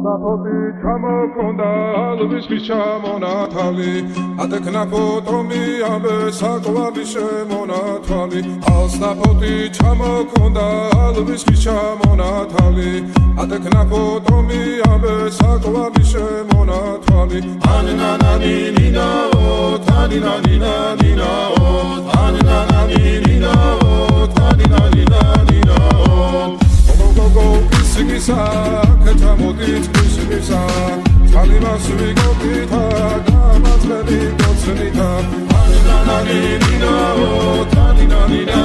Alsnapoti ჩამოქონდა ალვის ჩამონათალი ატექნა ფოტომი ამბე საკვალი შემონათვალი Alsnapoti ჩამოქონდა ალვის ჩამონათალი ატექნა ფოტომი ამბე საკვალი შემონათვალი ანანანინინაო თანინანინანინაო ანანანინინაო თანინანინანინაო Go Sigisa, Katamodit, Sigisa, Talimas, Vigopita, Damas, Ready, Gotsenita, Ananina, Taninanina,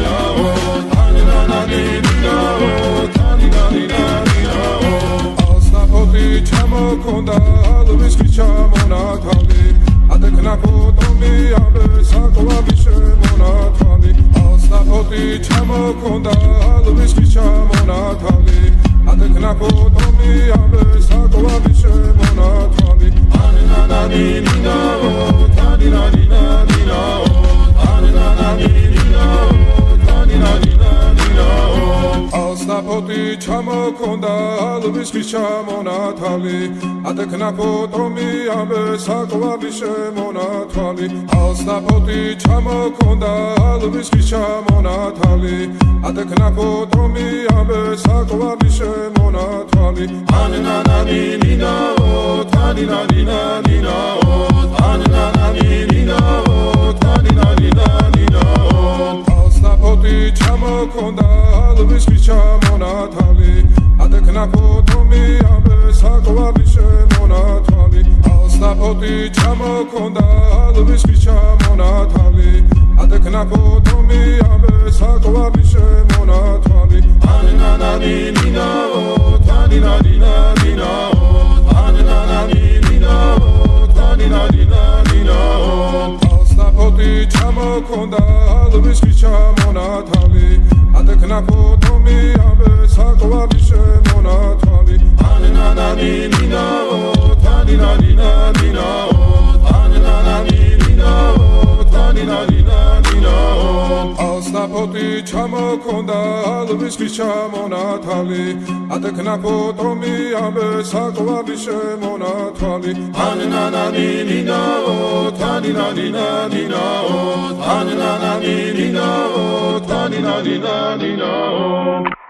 Ananina, Taninanina, Alsnapoti, Chamokonda, Luis Chamonatali, Adeknapo, Domi, Abe, Sakova, Vishemonatali, Alsnapoti, Chamokonda, Luis Chamonatali, Adekna potomi ambe sakovali shemonatali Anananina o taninanina o Anananina o taninanina o Alsnapoti chamokonda alvis chamonatali Adekna potomi ambe sakovali shemonatali Alsnapoti chamokonda alvis chamonatali Adekna potomi ambe sakovali shemonatali Anananina o taninanina o Anananina o taninanina o Alsnapoti chamokonda alvis chamonatali Adekna potomi ambe sakovali shemonatali Alsnapoti chamokonda alvis chamonatali Adekna potomi ambe sakovali shemonatali Anananina o taninanina o Anananina o taninanina o Alsnapoti chamokonda alvis chamonatali Adekna potomi ambe sakovali shemonatali Anananina o taninanina o Anananina o taninanina o Alsnapoti chamokonda alvis chamonatali Adekna potomi ambe sakovali shemonatali Anananina o taninanina o Anananina o taninanina o